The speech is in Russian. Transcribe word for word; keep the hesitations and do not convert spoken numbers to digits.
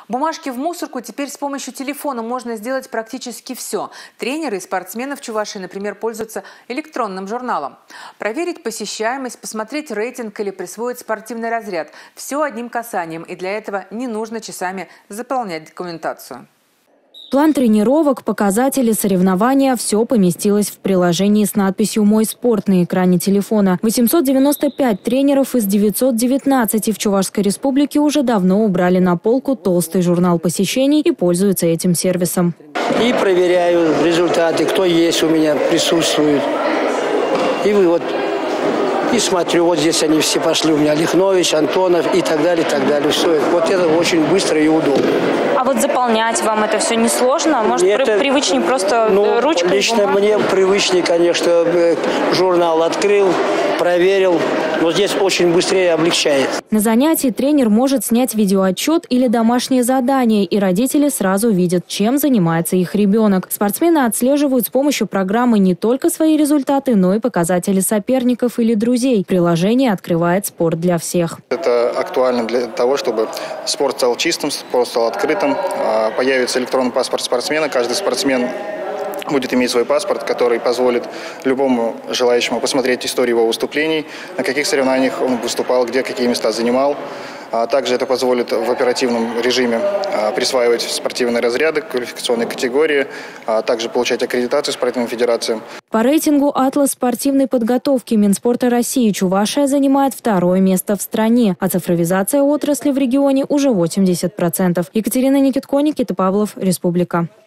Бумажки в мусорку теперь с помощью телефона можно сделать практически все. Тренеры и спортсмены в Чувашии, например, пользуются электронным журналом. Проверить посещаемость, посмотреть рейтинг или присвоить спортивный разряд – все одним касанием, и для этого не нужно часами заполнять документацию. План тренировок, показатели, соревнования – все поместилось в приложении с надписью «Мой спорт» на экране телефона. восемьсот девяносто пять тренеров из девятисот девятнадцати в Чувашской республике уже давно убрали на полку толстый журнал посещений и пользуются этим сервисом. И проверяю результаты, кто есть у меня, присутствует. И вы вот... И смотрю, вот здесь они все пошли у меня, Лихнович, Антонов и так далее, и так далее. Все, вот это очень быстро и удобно. А вот заполнять вам это все несложно? Может, это, привычнее просто ну, ручкой? Лично мне привычнее, конечно, журнал открыл, проверил. Но здесь очень быстрее облегчает. На занятии тренер может снять видеоотчет или домашнее задание, и родители сразу видят, чем занимается их ребенок. Спортсмены отслеживают с помощью программы не только свои результаты, но и показатели соперников или друзей. Приложение открывает спорт для всех. Это актуально для того, чтобы спорт стал чистым, спорт стал открытым. Появится электронный паспорт спортсмена. Каждый спортсмен будет иметь свой паспорт, который позволит любому желающему посмотреть историю его выступлений, на каких соревнованиях он выступал, где какие места занимал. А также это позволит в оперативном режиме присваивать спортивные разряды, квалификационные категории, а также получать аккредитацию спортивным федерациям. По рейтингу «Атлас спортивной подготовки» Минспорта России Чувашия занимает второе место в стране, а цифровизация отрасли в регионе уже восемьдесят процентов. Екатерина Никитко, Никита Павлов, Республика.